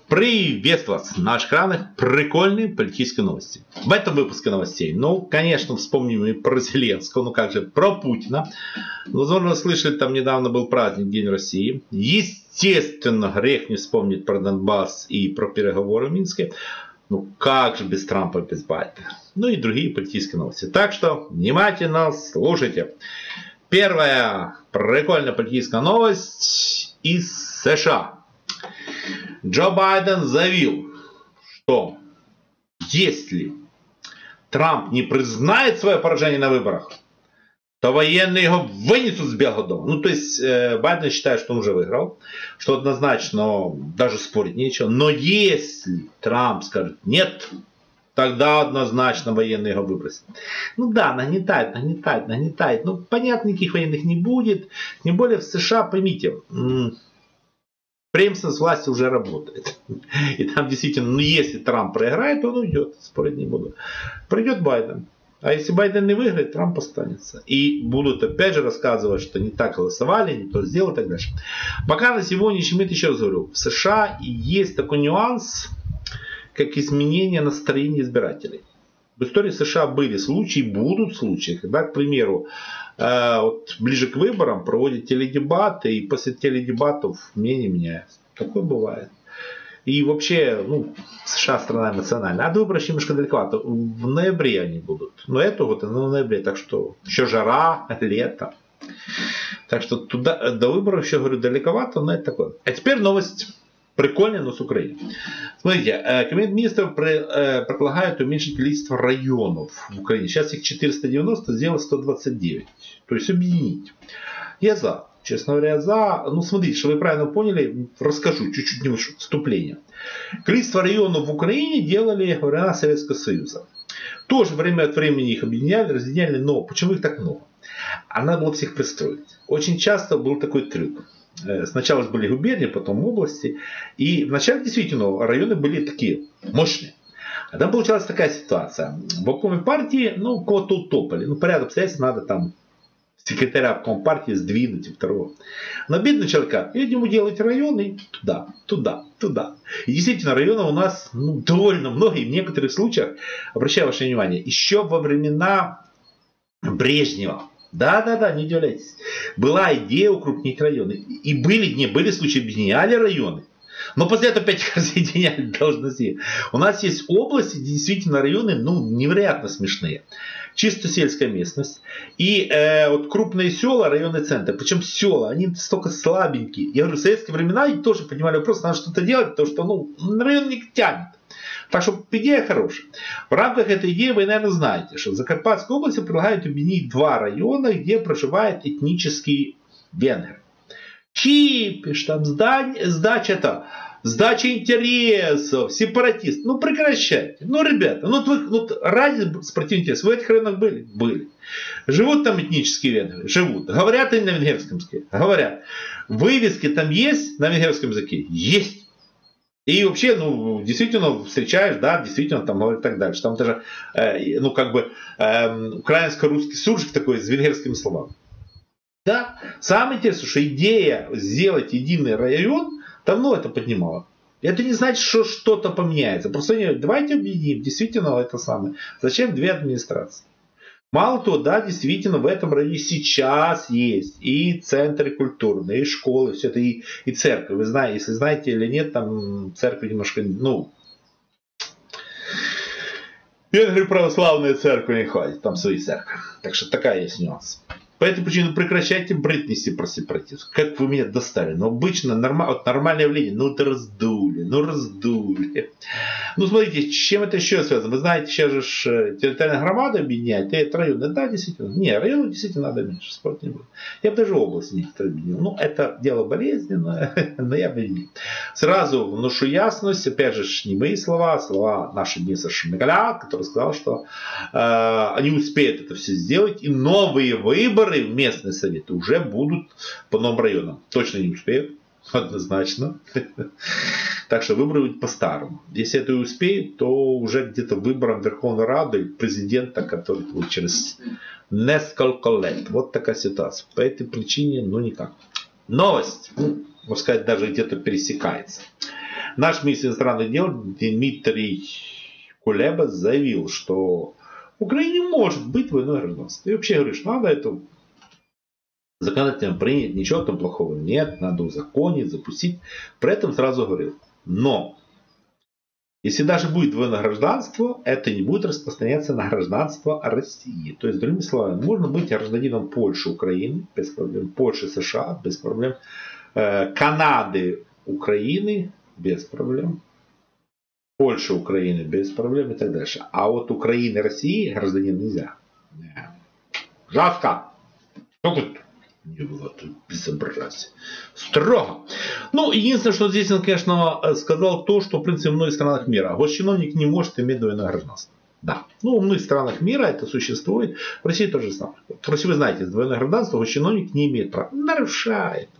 Приветствую вас на наших экранах. Прикольные политические новости. В этом выпуске новостей, ну, конечно, вспомним и про Зеленского, ну как же, про Путина. Возможно, вы слышали, там недавно был праздник, День России. Естественно, грех не вспомнить про Донбасс и про переговоры в Минске. Ну, как же без Трампа, без Байдена. Ну и другие политические новости. Так что, внимательно слушайте. Первая прикольная политическая новость из США. Джо Байден заявил, что если Трамп не признает свое поражение на выборах, то военные его вынесут с Белого дома. Ну, то есть, Байден считает, что он уже выиграл, что однозначно даже спорить нечего. Но если Трамп скажет нет, тогда однозначно военные его выбросят. Ну да, нагнетает. Ну, понятно, никаких военных не будет. Тем более в США, поймите, преемственность власти уже работает. И там действительно, ну если Трамп проиграет, он уйдет. Спорить не буду. Придет Байден. А если Байден не выиграет, Трамп останется. И будут опять же рассказывать, что не так голосовали, не то сделали и так дальше. Пока на сегодняшний момент, еще раз говорю, в США есть такой нюанс, как изменение настроения избирателей. В истории США были случаи, будут случаи, когда, к примеру, вот ближе к выборам проводят теледебаты, и после теледебатов мнение меняется. Такое бывает. И вообще, ну, США страна эмоциональная. А до выборов еще немножко далековато. В ноябре они будут. Но это вот в ноябре. Так что еще жара, лето. Так что туда, до выборов еще, говорю, далековато, но это такое. А теперь новость прикольная, но с Украины. Смотрите, Кабинет министров предлагает уменьшить количество районов в Украине. Сейчас их 490, сделать 129. То есть объединить. Я за. Честно говоря, за. Ну, смотрите, что вы правильно поняли, расскажу чуть-чуть не вступление. Количество районов в Украине делали во времена Советского Союза. Тоже время от времени их объединяли, разъединяли, но почему их так много? А надо было всех пристроить. Очень часто был такой трюк. Сначала были губернии, потом области. И вначале действительно районы были такие мощные. А там получалась такая ситуация. В обкоме партии, ну, кого-то утопали. Ну, по ряду обстоятельств надо там секретаря обкома партии сдвинуть и второго. Но бедный человека, ему делать районы туда. И действительно, районов у нас довольно много. И в некоторых случаях, обращаю ваше внимание, еще во времена Брежнева, да, не удивляйтесь, была идея укрупнить районы. И были случаи, объединяли районы. Но после этого опять разъединяли должности. У нас есть области, где действительно районы невероятно смешные. Чисто сельская местность. И вот крупные села, районные центры. Причем села, они столько слабенькие. Я говорю, в советские времена они тоже понимали вопрос, надо что-то делать, потому что район не тянет. Так что идея хорошая. В рамках этой идеи вы, наверное, знаете, что в Закарпатской области предлагают объединить два района, где проживают этнические венгры. Чипиш, там сдача интересов, сепаратист. Ну прекращайте. Ну ребята, ради спортивных интересов. Вы в этих районах были? Были. Живут там этнические венгры? Живут. Говорят они на венгерском языке? Говорят. Вывески там есть на венгерском языке? Есть. И вообще, действительно встречаешь, да, действительно там говорят и так дальше. Там даже, украинско-русский суржик такой с венгерскими словами. Да, самое интересное, что идея сделать единый район давно это поднимала. Это не значит, что что-то поменяется. Просто давайте объединим, действительно это самое. Зачем две администрации? Мало того, да, действительно в этом районе сейчас есть и центры культурные, и школы, все это, и церковь. Вы знаете, если знаете или нет, там церковь немножко, венгры православные церкви не ходят, там свои церкви. Так что такая есть нюанс. По этой причине прекращайте бред нести про сепаратизм. Как вы меня достали. Но обычно нормальное явление. Это раздули. Смотрите, с чем это еще связано? Вы знаете, сейчас же территориальная громада объединяет. Это районы. Да, действительно. Не, районы действительно надо меньше. Спорт не будет. Я бы даже область некоторые объединил. Это дело болезненное, но я объединил. Сразу вношу ясность. Опять же, не мои слова, а слова нашего министра Шмигаля, который сказал, что они успеют это все сделать. И новые выборы в местные советы уже будут по новым районам. Точно не успеют. Однозначно. Так что выборы будут по-старому. Если это и успеют, то уже где-то выбором Верховной Рады президента, который будет через несколько лет. Вот такая ситуация. По этой причине, никак. Новость. Можно сказать, даже где-то пересекается. наш министр иностранных дел Дмитрий Кулеба заявил, что в Украине может быть двойное гражданство. И вообще говоришь, надо это законодательно принять, ничего там плохого нет, надо узаконить, запустить. При этом сразу говорил, но если даже будет двойное гражданство, это не будет распространяться на гражданство России. То есть, другими словами, можно быть гражданином Польши, Украины, без проблем, Польши, США, без проблем, Канады, Украины, без проблем, Польши, Украины, без проблем и так дальше. А вот Украины, России гражданин нельзя. Жестко. Что тут? Не было тут безобразия. Строго. Ну, единственное, что здесь он, конечно, сказал то, что, в принципе, в многих странах мира госчиновник не может иметь двойное гражданство. Да. Ну, в многих странах мира это существует. В России то же самое. В России, вы знаете, двойное гражданство госчиновник не имеет права. Нарушает.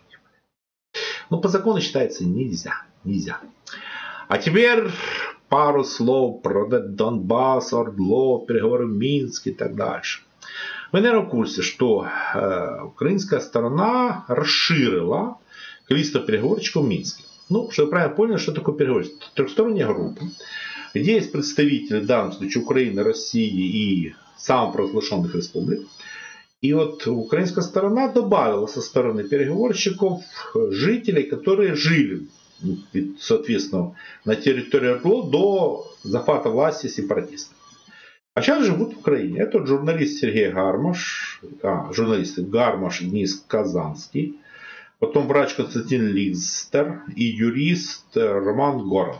Но по закону считается нельзя. Нельзя. А теперь пару слов про Донбасс, Ордло, переговоры в Минске и так дальше. Вы, наверное, в курсе, что украинская сторона расширила количество переговорщиков в Минске. Ну, чтобы вы правильно поняли, что такое переговорщик. Трехсторонняя группа, где есть представители, в данном случае, Украины, России и самопровозглашенных республик. И вот украинская сторона добавила со стороны переговорщиков жителей, которые жили, соответственно, на территории РЛО до захвата власти сепаратистов. А сейчас живут в Украине. Это журналист Сергей Гармаш, журналисты Гармаш и Денис Казанский, потом врач Константин Листер и юрист Роман Город.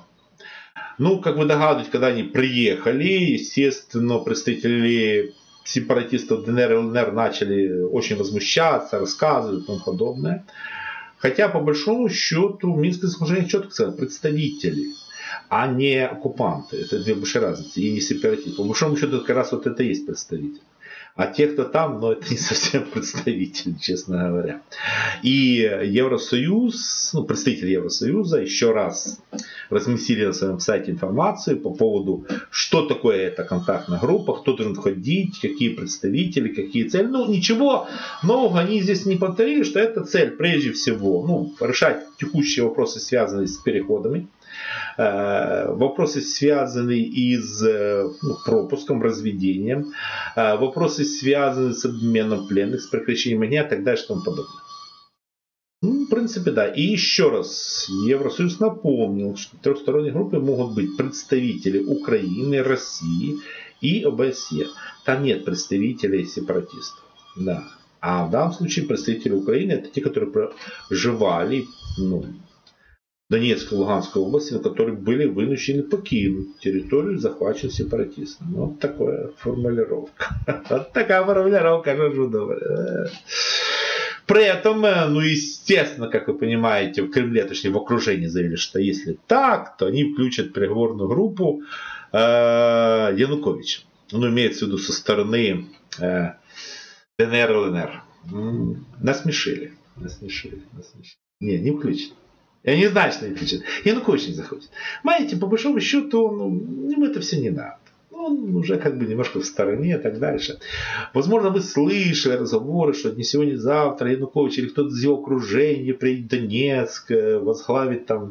Ну, как вы догадываетесь, когда они приехали, естественно, представители сепаратистов ДНР и ЛНР начали очень возмущаться, рассказывать и тому подобное. Хотя, по большому счету, в Минском соглашении четко сказано, представители, а не оккупанты. Это две большие разницы. И не сепаратисты. По большому счету, как раз вот это и есть представитель. А те, кто там, ну, это не совсем представители, честно говоря. И Евросоюз, ну, представители Евросоюза еще раз разместили на своем сайте информацию по поводу, что такое эта контактная группа, кто должен входить, какие представители, какие цели. Ну, ничего нового они здесь не повторили, что эта цель, прежде всего, ну, решать текущие вопросы, связанные с переходами. Вопросы, связанные с пропуском, разведением, вопросы, связанные с обменом пленных, с прекращением огня и так далее, и тому подобное. Ну, в принципе, да. И еще раз, Евросоюз напомнил, что в трехсторонней группе могут быть представители Украины, России и ОБСЕ. Там нет представителей сепаратистов. Да. А в данном случае представители Украины это те, которые проживали, Донецкой и Луганской области, на которые были вынуждены покинуть территорию, захваченную сепаратистами. Вот такая формулировка. Вот такая формулировка, что же думали. При этом, ну, естественно, как вы понимаете, в Кремле, точнее в окружении заявили, что если так, то они включат в переговорную группу Януковича. Ну, имеется в виду со стороны ДНР и ЛНР. Насмешили. Не включат. Я не знаю, что не включат. Янукович не захочет. Понимаете, по большому счету, ему это все не надо. Он уже как бы немножко в стороне и так дальше. Возможно, вы слышали разговоры, что не сегодня, не завтра Янукович или кто-то из его окружения приедет в Донецк, возглавит там,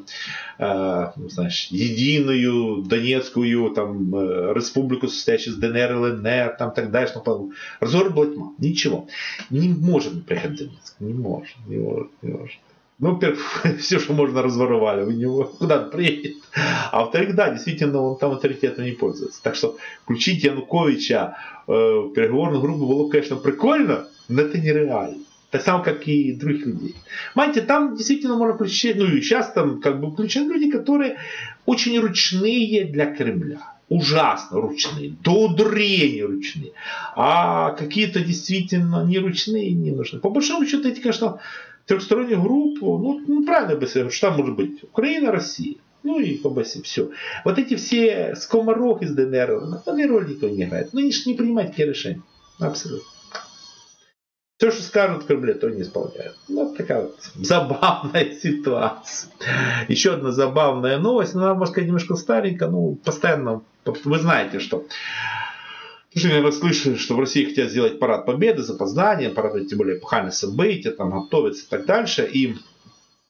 единую Донецкую там, республику, состоящую из ДНР, ЛНР, там так дальше. Разговор была тьма. Ничего. Не может приехать в Донецк. Не может. Ну, во-первых, все, что можно, разворовали у него, куда он приедет. А во-вторых, да, действительно, он там авторитетом не пользуется. Так что включить Януковича в переговорную группу было, конечно, прикольно, но это нереально. Так само, как и других людей. Понимаете, там действительно можно включить, ну и сейчас там как бы включены люди, которые очень ручные для Кремля. Ужасно ручные, до удурения ручные. А какие-то действительно не ручные не нужны. По большому счету, эти, конечно, трехстороннюю группу, ну правильно бы сказать, что там может быть Украина, Россия, ну и ОБСЕ, все. Вот эти все скоморохи из ДНР, они роли никого не играют. Ну они же не принимают такие решения. Абсолютно. Все, что скажут в Кремле, то не исполняют. Вот такая вот забавная ситуация. Еще одна забавная новость, но она, может сказать, немножко старенькая, постоянно, вы знаете, что наверное, слышали, что в России хотят сделать парад победы с опозданием, парад, тем более эпохальные события, там готовятся и так дальше. И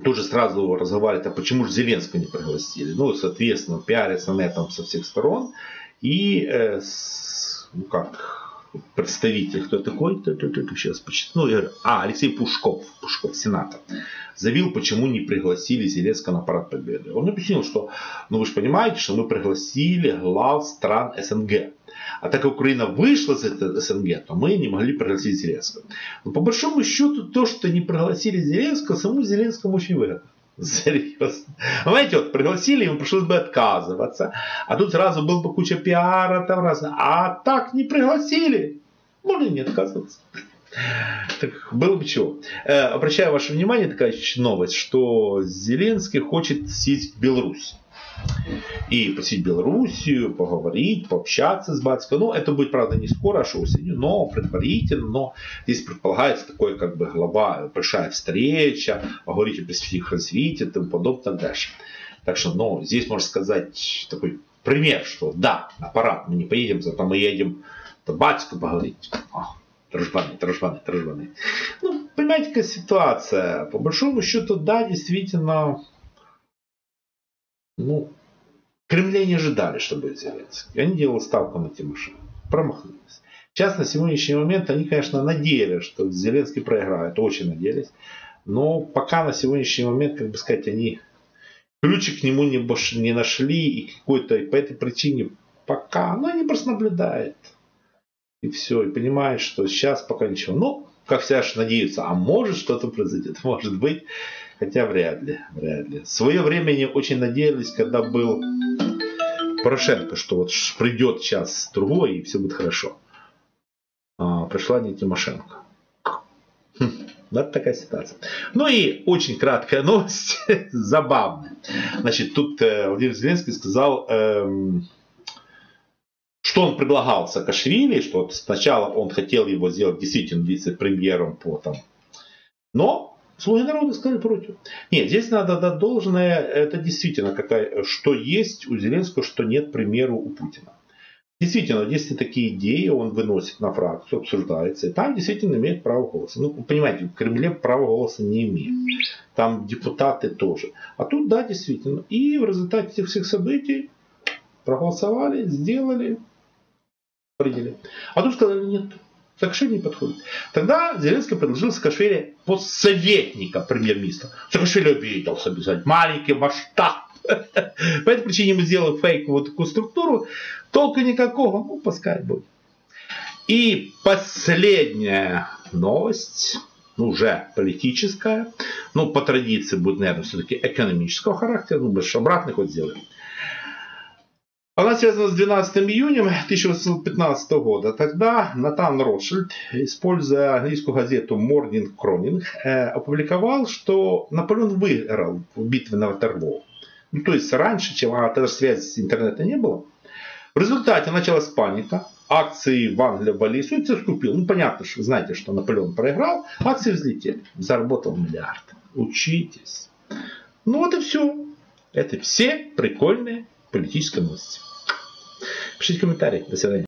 тоже сразу разговаривает, а почему же Зеленского не пригласили. Ну, соответственно, пиарятся на этом со всех сторон. И, ну как, представитель, кто такой, сейчас почитаю, ну, Алексей Пушков, сенатор, заявил, почему не пригласили Зеленского на парад Победы. Он объяснил, что, ну вы же понимаете, что мы пригласили глав стран СНГ. А так как Украина вышла из этого СНГ, то мы не могли пригласить Зеленского. Но по большому счету, то, что не пригласили Зеленского, самому Зеленскому очень выгодно. Серьезно. Знаете, вот пригласили, ему пришлось бы отказываться. А тут сразу был бы куча пиара там раз. А так не пригласили. Можно не отказываться. Так было бы чего. Обращаю ваше внимание, такая новость, что Зеленский хочет съездить в Беларусь. И посетить Белоруссию, поговорить, пообщаться с батьком. Ну, это будет, правда, не скоро, аж осенью, но предварительно. Но здесь предполагается такой, как бы, большая встреча, поговорить о перспективах развития и тому подобное дальше. Так что, ну, здесь можно сказать такой пример, что да, на парад мы не поедем, зато мы едем по батьку поговорить. Дружбаны. Ну, понимаете, какая ситуация. По большому счету, да, действительно, ну, Кремля не ожидали, что будет Зеленский. Они делали ставку на Тимошенко. Промахнулись. Сейчас, на сегодняшний момент, они, конечно, надеялись, что Зеленский проиграет. Очень надеялись. Но пока на сегодняшний момент, как бы сказать, они ключик к нему не нашли. И какой-то по этой причине пока, ну, они просто наблюдают. И все. И понимают, что сейчас пока ничего. Ну, как всегда, надеются. А может что-то произойдет. Может быть. Хотя вряд ли. В свое время они очень надеялись, когда был Порошенко, что вот придет час другой и все будет хорошо. Пришла не Тимошенко. Вот такая ситуация. Ну и очень краткая новость, забавная. Значит, тут Владимир Зеленский сказал, что он предлагал Саакашвили, что вот сначала он хотел его сделать действительно вице-премьером по там. Но слуги народа сказали против. Нет, здесь надо дать должное, это действительно что есть у Зеленского, что нет, к примеру, у Путина. Действительно, если такие идеи он выносит на фракцию, обсуждается, и там действительно имеет право голоса. Ну, вы понимаете, в Кремле права голоса не имеют. Там депутаты тоже. А тут, да, действительно. И в результате этих всех событий проголосовали, сделали, приняли. А тут сказали, нет. Саакашвили не подходит. Тогда Зеленский предложил Саакашвили пост советника премьер-министра. Саакашвили обиделся обязательно. Маленький масштаб. По этой причине мы сделали фейковую такую структуру. Толку никакого. Ну, пускай будет. И последняя новость. Ну, уже политическая. Ну, по традиции будет, наверное, все-таки экономического характера. Ну, больше обратный ход сделаем. Она связана с 12 июня 1815 года. Тогда Натан Ротшильд, используя английскую газету Morning Cronin, опубликовал, что Наполеон выиграл в битве на Ватерлоо. Ну, то есть раньше, чем тогда связи с интернета не было. В результате началась паника. Акции в Англии обвалились. И все скупил. Ну, понятно, что вы знаете, что Наполеон проиграл. Акции взлетели. Заработал миллиард. Учитесь. Ну вот и все. Это все прикольные политические новости. Пишите комментарии. До свидания.